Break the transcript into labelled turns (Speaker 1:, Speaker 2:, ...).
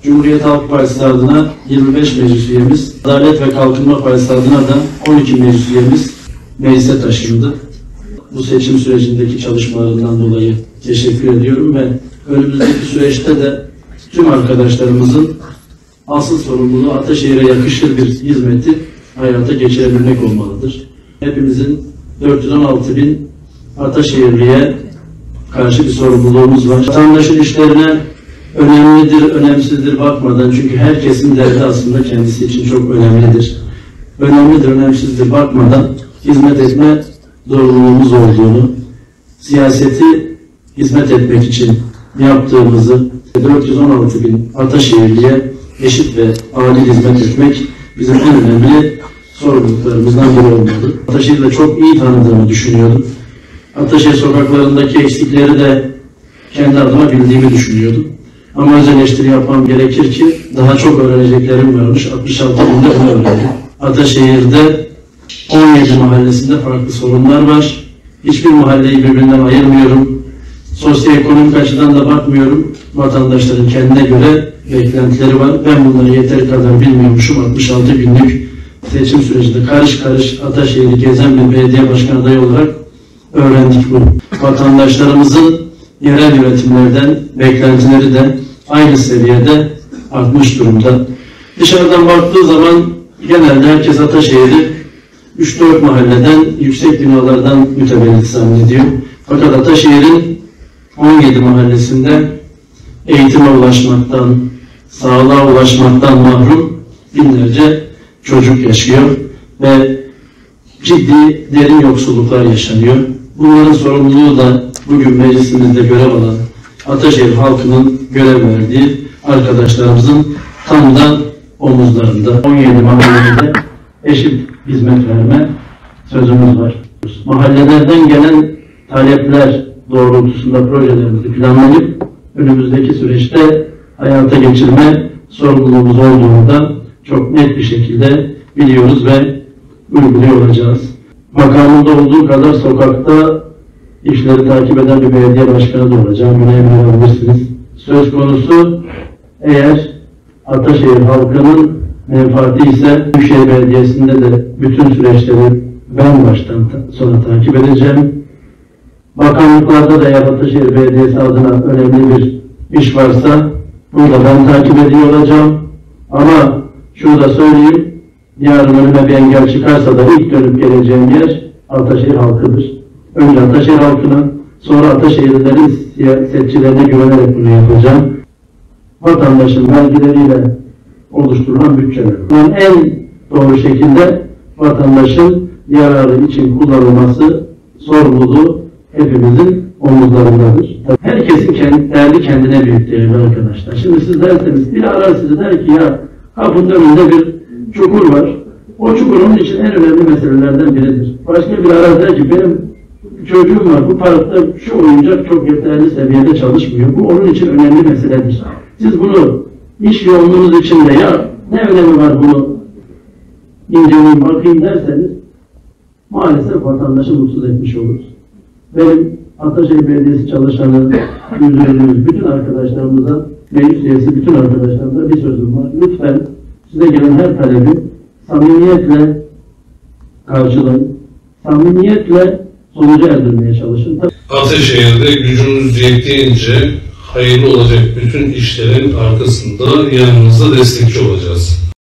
Speaker 1: Cumhuriyet Halk Partisi adına 25 meclis üyemiz, Adalet ve Kalkınma Partisi adına da 12 meclis üyemiz meclise taşındı. Bu seçim sürecindeki çalışmalarından dolayı teşekkür ediyorum ve önümüzdeki süreçte de tüm arkadaşlarımızın asıl sorumluluğu Ataşehir'e yakışır bir hizmeti hayata geçirebilmek olmalıdır. Hepimizin 416.000 Ataşehirli'ye karşı bir sorumluluğumuz var. Vatandaşın işlerine önemlidir, önemsizdir bakmadan, çünkü herkesin derdi aslında kendisi için çok önemlidir. Önemlidir, önemsizdir bakmadan hizmet etme zorunluluğumuz olduğunu, siyaseti hizmet etmek için yaptığımızı, 416.000 Ataşehirli'ye eşit ve adil hizmet etmek bizim en önemli sorumluluklarımızdan biri olmalı. Ataşehir'le çok iyi tanıdığımı düşünüyordum. Ataşehir sokaklarındaki eksikleri de kendi adıma bildiğimi düşünüyordum. Ama öz eleştiri yapmam gerekir ki daha çok öğreneceklerim varmış. 66 günde bunu öğrendim. Ataşehir'de 17 mahallesinde farklı sorunlar var. Hiçbir mahalleyi birbirinden ayırmıyorum. Sosyoekonomik açıdan da bakmıyorum. Vatandaşların kendine göre beklentileri var. Ben bunları yeteri kadar bilmiyormuşum. 66 günlük seçim sürecinde karış karış Ataşehir'i gezen bir belediye başkanı adayı olarak öğrendik bunu. Vatandaşlarımızın yerel yönetimlerden beklentileri de aynı seviyede artmış durumda. Dışarıdan baktığı zaman genelde herkes Ataşehir'i 3-4 mahalleden, yüksek binalardan mütevellit zannediyor. Fakat Ataşehir'in 17 mahallesinde eğitime ulaşmaktan, sağlığa ulaşmaktan mahrum binlerce çocuk yaşıyor ve ciddi derin yoksulluklar yaşanıyor. Bunların sorumluluğu da bugün meclisimizde görev alan Ataşehir halkının görev verdiği arkadaşlarımızın tam da omuzlarında. 17 mahallede eşit hizmet verme sözümüz var. Mahallelerden gelen talepler doğrultusunda projelerimizi planlayıp önümüzdeki süreçte hayata geçirme sorumluluğumuz olduğunu da çok net bir şekilde biliyoruz ve uyguluyor olacağız. Makamında olduğu kadar sokakta işleri takip eden bir belediye başkanı da olacağım. Buna emin olabilirsiniz. Söz konusu eğer Ataşehir halkının menfaati ise Büyükşehir Belediyesi'nde de bütün süreçleri ben baştan sona takip edeceğim. Bakanlıklarda da eğer Ataşehir Belediyesi adına önemli bir iş varsa bunu da ben takip ediyor olacağım. Ama şunu da söyleyeyim, yarın önüme bir engel çıkarsa da ilk dönüp geleceğim yer Ataşehir halkıdır. Önce Ataşehir halkına, sonra Ataşehirlilerin siyasetçilerine güvenerek bunu yapacağım. Vatandaşın vergileriyle oluşturulan bütçeler. Yani en doğru şekilde vatandaşın yararı için kullanılması sorumluluğu hepimizin omuzlarındadır. Herkesin derdi kendine büyük değerli arkadaşlar. Şimdi siz derseniz, biri arar sizi der ki ya kapının önünde bir çukur var. O çukurun için en önemli meselelerden biridir. Başka bir arar der ki benim çocuğum var, bu parkta şu oyuncak çok yeterli seviyede çalışmıyor. Bu onun için önemli meseledir. Siz bunu iş yoğunluğunuz içinde ya ne önemi var bunu inceleyin bakayım derseniz maalesef vatandaşı mutsuz etmiş oluruz. Benim Ataşehir Belediyesi çalışanı, yüzlerimiz, bütün arkadaşlarımıza, meclis üyesi bütün arkadaşlarımıza bir sözüm var. Lütfen size gelen her talebi samimiyetle karşılayın. Samimiyetle sonuca erdirmeye çalışın.
Speaker 2: Ataşehir'de gücümüz yettiğince hayırlı olacak bütün işlerin arkasında yanınızda destekçi olacağız.